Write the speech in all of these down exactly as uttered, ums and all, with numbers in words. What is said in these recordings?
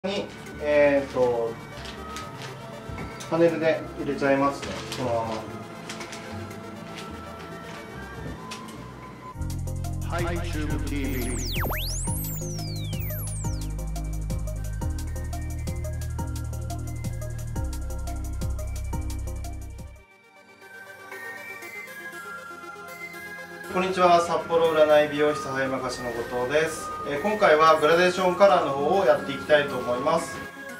に、えー、とパネルで入れちゃいますね、このまま。はい、チューブ ティーブイ。こんにちは、札幌占い美容室葉山菓子の後藤です。えー、今回はグラデーションカラーの方をやっていきたいと思います。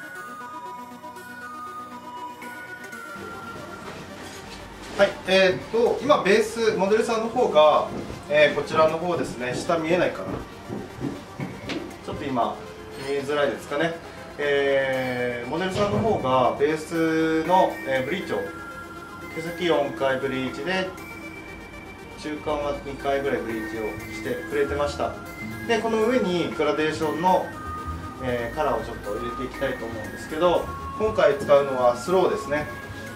はい、えー、っと今ベースモデルさんの方が、えー、こちらの方ですね。下見えないかな、ちょっと今見えづらいですかね。えー、モデルさんの方がベースの、えー、ブリーチを毛先よんかいブリーチで中間はにかいぐらいブリーチをしてくれてました。でこの上にグラデーションの、えー、カラーをちょっと入れていきたいと思うんですけど、今回使うのはスローですね。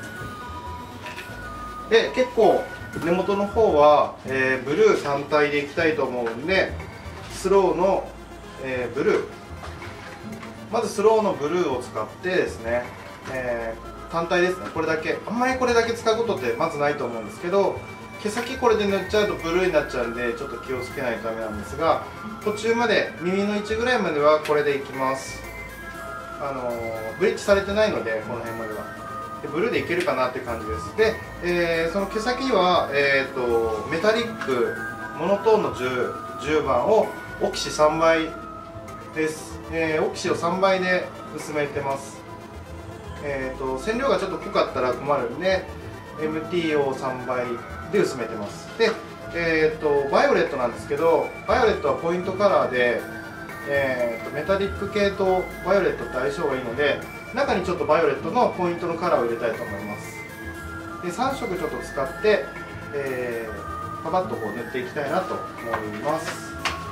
で結構根元の方は、えー、ブルー単体でいきたいと思うんで、スローの、えー、ブルー、まずスローのブルーを使ってですね、えー、単体ですね。これだけ、あんまりこれだけ使うことってまずないと思うんですけど、毛先これで塗っちゃうとブルーになっちゃうんで、ちょっと気をつけないとダメなんですが、途中まで耳の位置ぐらいまではこれでいきます。あのー、ブリッジされてないので、この辺まではでブルーでいけるかなって感じです。で、えー、その毛先は、えー、とメタリックモノトーンの 10, じゅうばんをオキシさんばいです。えー、オキシをさんばいで薄めてます。えー、と染料がちょっと濃かったら困るんで エムティー をさんばいで薄めてます。で、えー、とバイオレットなんですけど、バイオレットはポイントカラーで、えー、とメタリック系とバイオレットって相性がいいので、中にちょっとバイオレットのポイントのカラーを入れたいと思います。でさんしょくちょっと使って、えー、パパッとこう塗っていきたいなと思います。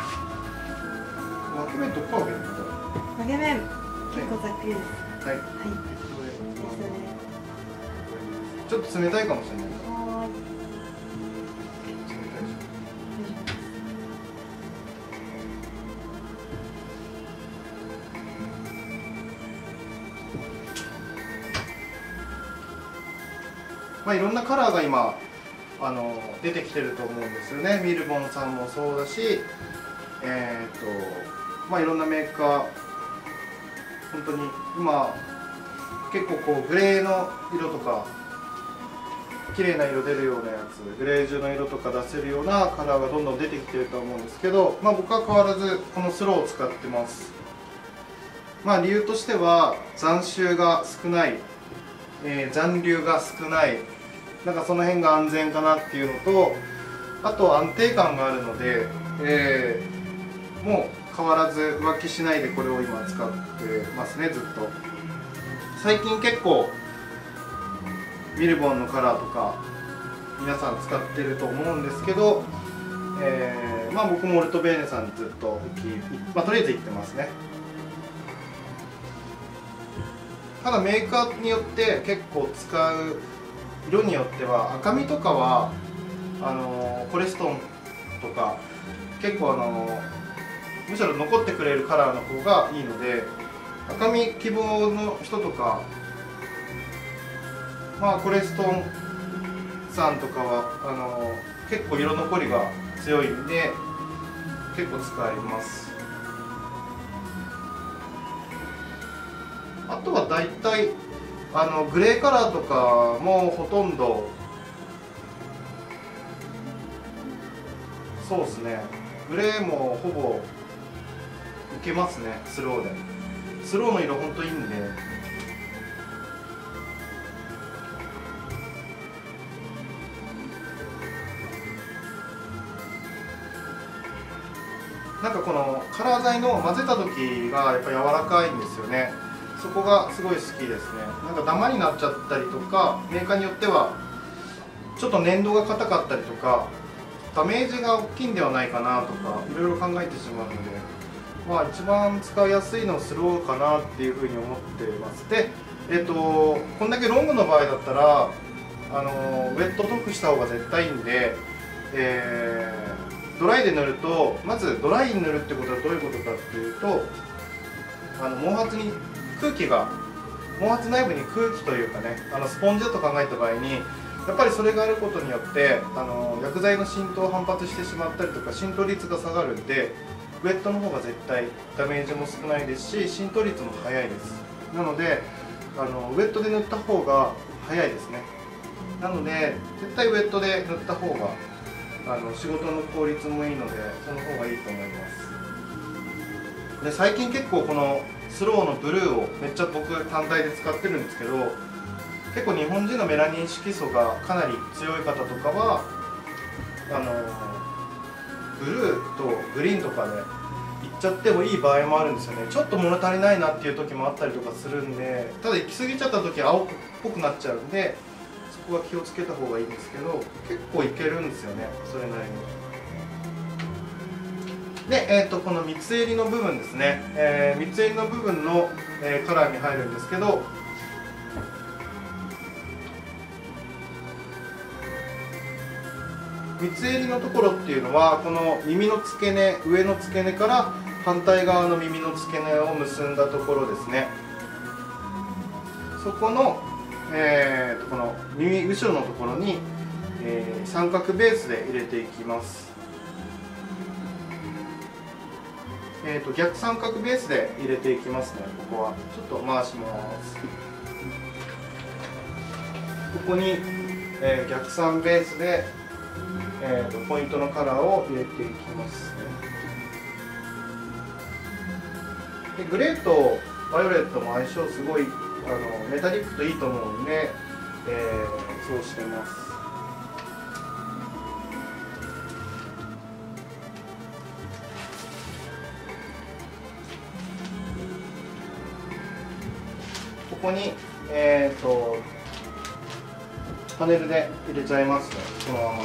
分け目どこ分けるんだろう。 分け目結構ざっくりです。 はい、はい、ちょっと冷たいかもしれない。まあ、いろんなカラーが今あの出てきてると思うんですよね。ミルボンさんもそうだし、えーとまあ、いろんなメーカー、本当に今結構こうグレーの色とか綺麗な色出るようなやつ、グレージュの色とか出せるようなカラーがどんどん出てきてると思うんですけど、まあ、僕は変わらずこのスローを使ってます。まあ、理由としては残臭が少ない、えー、残留が少ない、なんかその辺が安全かなっていうのと、あと安定感があるので、えー、もう変わらず浮気しないでこれを今使ってますね、ずっと。最近結構ミルボンのカラーとか皆さん使ってると思うんですけど、えー、まあ僕もオルトベーネさんにずっと、まあ、とりあえず行ってますね。ただメーカーによって結構使う色によっては、赤みとかはあのコレストンとか結構あのむしろ残ってくれるカラーの方がいいので、赤み希望の人とか、まあコレストンさんとかはあの結構色残りが強いんで結構使います。あとはだいたいあのグレーカラーとかもほとんどそうですね。グレーもほぼいけますね、スローで。スローの色ほんといいんで。なんかこのカラー剤の混ぜた時がやっぱ柔らかいんですよね。そこがすごい好きですね。なんかダマになっちゃったりとか、メーカーによってはちょっと粘土が硬かったりとか、ダメージが大きいんではないかなとかいろいろ考えてしまうので、まあ一番使いやすいのはスローかなっていうふうに思ってます。で、えっとこんだけロングの場合だったらあのウェット塗布した方が絶対いいんで、えー、ドライで塗ると、まずドライに塗るってことはどういうことかっていうと、 あの毛髪に空気が毛髪内部に空気というかね、あのスポンジだと考えた場合にやっぱりそれがあることによってあの薬剤の浸透を反発してしまったりとか浸透率が下がるんで、ウェットの方が絶対ダメージも少ないですし浸透率も速いです。なのであのウェットで塗った方が早いですね。なので絶対ウェットで塗った方があの仕事の効率もいいのでその方がいいと思います。で最近結構このスローのブルーをめっちゃ僕単体で使ってるんですけど、結構日本人のメラニン色素がかなり強い方とかはあのブルーとグリーンとかでいっちゃってもいい場合もあるんですよね。ちょっと物足りないなっていう時もあったりとかするんで、ただ行き過ぎちゃった時青っぽくなっちゃうんでそこは気をつけた方がいいんですけど、結構いけるんですよね、それなりに。で、えー、とこの三つ襟の部分ですね、えー、三つ襟の部分の、えー、カラーに入るんですけど、三つ襟のところっていうのはこの耳の付け根、上の付け根から反対側の耳の付け根を結んだところですね。そこの、えー、とこの耳後ろのところに、えー、三角ベースで入れていきます。えー、と逆三角ベースで入れていきますね。ここはちょっと回します。ここに、えー、逆三ベースで、えー、とポイントのカラーを入れていきますね。でグレーとバイオレットも相性すごいあのメタリックといいと思うんで、えー、そうしてます。ここに、えー、とパネルで入れちゃいますね、このまま。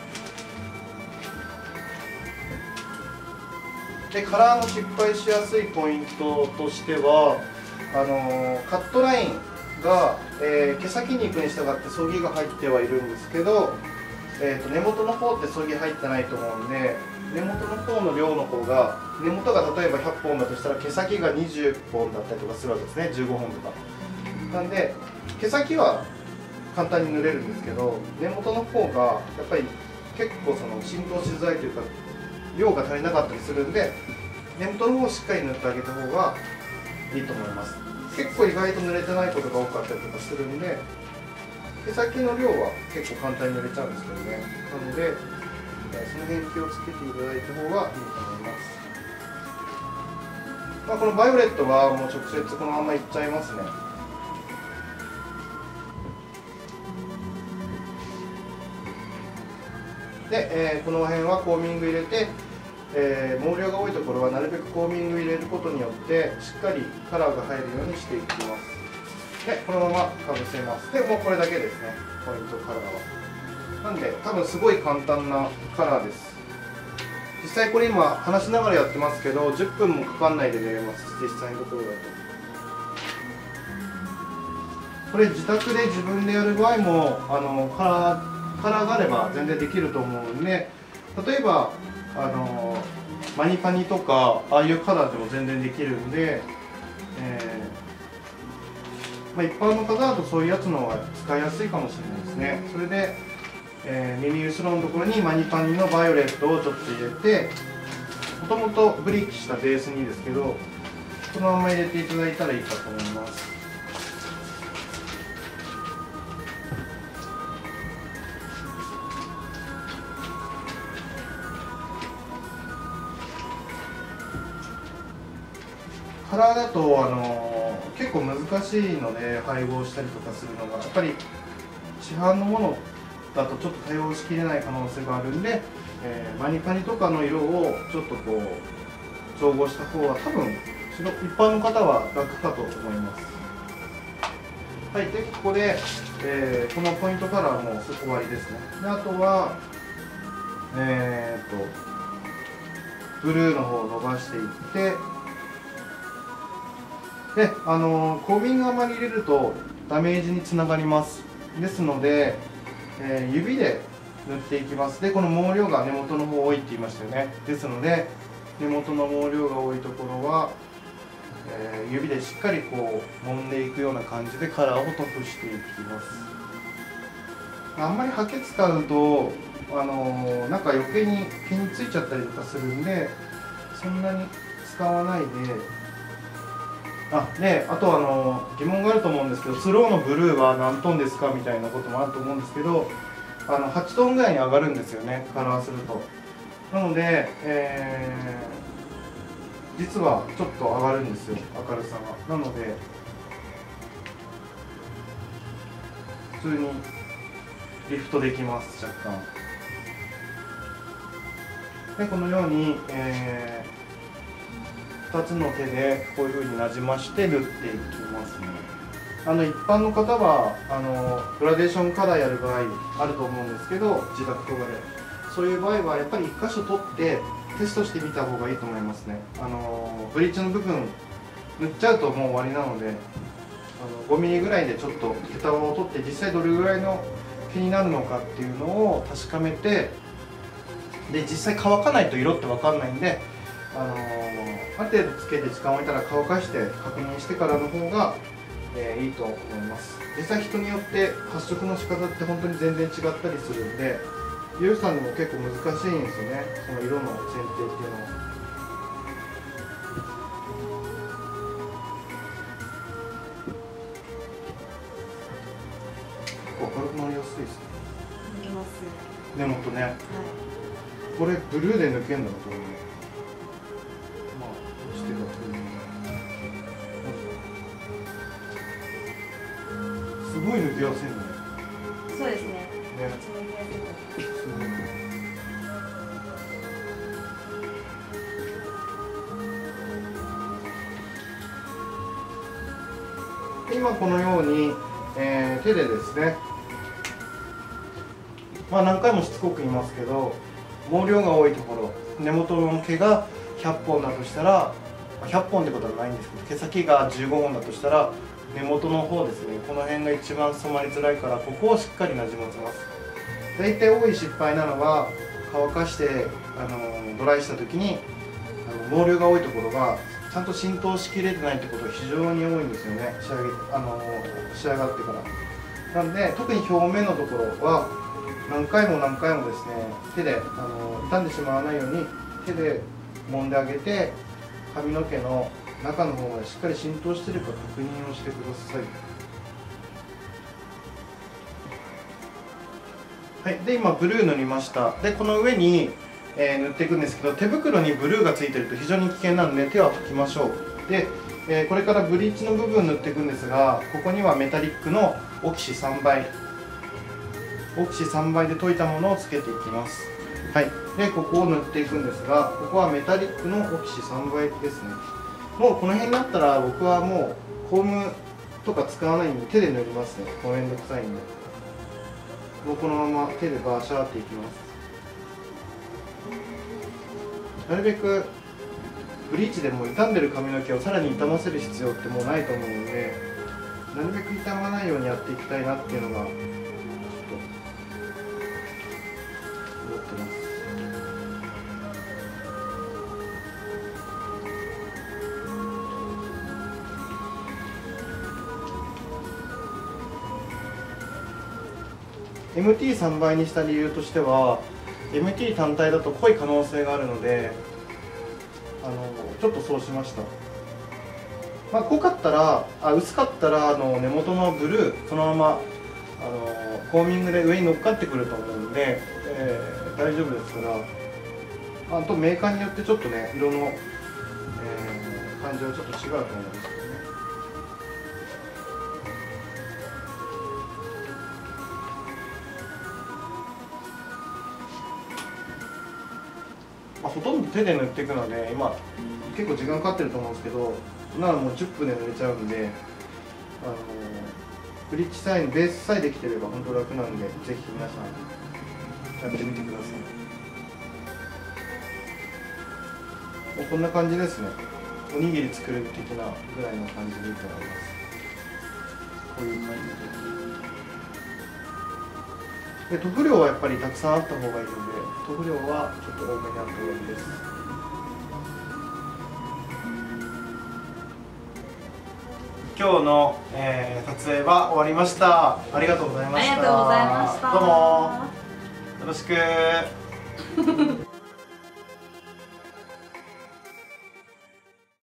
でカラーの失敗しやすいポイントとしてはあのー、カットラインが、えー、毛先肉に従ってそぎが入ってはいるんですけど、えー、と根元の方ってそぎ入ってないと思うんで、根元の方の量の方が根元が例えばひゃっぽんだとしたら毛先がにじゅっぽんだったりとかするわけですね、じゅうごほんとか。なんで毛先は簡単に塗れるんですけど、根元の方がやっぱり結構その浸透しづらいというか量が足りなかったりするんで、根元の方をしっかり塗ってあげた方がいいと思います。結構意外と塗れてないことが多かったりとかするんで、毛先の量は結構簡単に塗れちゃうんですけどね。なのでその辺気をつけていただいた方がいいと思います。まあ、このバイオレットはもう直接このままいっちゃいますね。で、えー、この辺はコーミング入れて、えー、毛量が多いところはなるべくコーミング入れることによってしっかりカラーが入るようにしていきます。でこのままかぶせます。でもうこれだけですね、ポイントカラーは。なんで多分すごい簡単なカラーです。実際これ今話しながらやってますけどじゅっぷんもかかんないで塗れます。実際のところだとこれ自宅で自分でやる場合もあのカラーカラーがあれば全然できると思うんで、例えばあのマニパニとかああいうカラーでも全然できるんで、えーまあ、一般の方だとそういうやつの方が使いやすいかもしれないですね。それで、えー、耳後ろのところにマニパニのバイオレットをちょっと入れて、もともとブリーチしたベースにですけどこのまま入れていただいたらいいかと思います。カラーだと、あのー、結構難しいので配合したりとかするのがやっぱり市販のものだとちょっと対応しきれない可能性があるんで、えー、マニパニとかの色をちょっとこう調合した方が多分一般の方は楽かと思います。はい、でここで、えー、このポイントカラーも終わりですね。であとはえー、とブルーの方を伸ばしていって、であのー、コーミングあまり入れるとダメージにつながります。ですので、えー、指で塗っていきます。でこの毛量が根元の方多いって言いましたよね。ですので根元の毛量が多いところはえー指でしっかりこう揉んでいくような感じでカラーを塗布していきます。あんまりハケ使うと、あのーなんか余計に毛についちゃったりとかするんで、そんなに使わないで。あであとあのー疑問があると思うんですけど、スローのブルーは何トンですかみたいなこともあると思うんですけど、あのはちトンぐらいに上がるんですよね、カラーすると。なので、えー実はちょっと上がるんですよ、明るさが。なので普通にリフトできます、若干。でこのように、えー、ふたつの手でこういうふうになじまして塗っていきますね。あの一般の方はあのグラデーションカラーやる場合あると思うんですけど、自宅とかでそういう場合はやっぱりいっ箇所取ってテストしてみた方がいいと思いますね。あのブリーチの部分塗っちゃうともう終わりなので、あのごミリぐらいでちょっと毛束を取って実際どれぐらいの毛になるのかっていうのを確かめて、で実際乾かないと色って分かんないんで、あのある程度つけて時間を置いたら乾かして確認してからの方が、えーいいと思います。実際人によって発色の仕方って本当に全然違ったりするんで、美容師さんでも結構難しいんですよね、その色の選定っていうのは。明るくなりやすいですね。 抜けます。 根元ね。 はい。 これブルーで抜けんだろうと思う。まあ落ちてたと思う。すごい抜けやすいんだね。 そうですね。 ね。 めっちゃ抜けやすいと思います。 すごい。今このように、えー手でですね、まあ何回もしつこく言いますけど、毛量が多いところ、根元の毛がひゃっぽんだとしたら、ひゃっぽんってことはないんですけど、毛先がじゅうごほんだとしたら、根元の方ですね、この辺が一番染まりづらいから、ここをしっかりなじませます。大体多い失敗なのは、乾かしてあのドライした時にあの毛量が多いところがちゃんと浸透しきれてないってことが非常に多いんですよね、仕上げあの仕上がってから。なんで特に表面のところは何回も何回もですね、手であの傷んでしまわないように手で揉んであげて、髪の毛の中の方までしっかり浸透しているか確認をしてください。はい、で今ブルー塗りました。でこの上に、えー、塗っていくんですけど、手袋にブルーがついてると非常に危険なので手は拭きましょう。で、えー、これからブリーチの部分を塗っていくんですが、ここにはメタリックのオキシさんばいオキシさんばいで溶いたものをつけていきます。はい、でここを塗っていくんですが、ここはメタリックのオキシさんばいですね。もうこの辺になったら僕はもうコームとか使わないんで手で塗りますね。もうめんどくさいんで。もうこのまま手でバーシャーっていきます。なるべくブリーチでも傷んでる髪の毛をさらに傷ませる必要ってもうないと思うので、なるべく傷まないようにやっていきたいなっていうのがちょっと思ってます。エムティーさん 倍にした理由としては、 エムティー 単体だと濃い可能性があるので、あのちょっとそうしました。まあ、濃かったらあ薄かったらあの根元のブルーそのままあのコーミングで上に乗っかってくると思うんで、えー、大丈夫ですから。あとメーカーによってちょっとね色の、えー、感じはちょっと違うと思うんですけどね。まあ、ほとんど手で塗っていくので今結構時間かかってると思うんですけど、ならもうじゅっぷんで塗れちゃうんで、あのブリッジさえベースさえできてれば本当楽なんで、ぜひ皆さんやってみてください。もうこんな感じですね。おにぎり作る的なぐらいの感じでいいと思います。こういう感じで。で塗布量はやっぱりたくさんあった方がいいので、塗布量はちょっと多めにあった方がいいです。 今日の、えー撮影は終わりました。ありがとうございました。 ありがとうございました。 どうもよろしく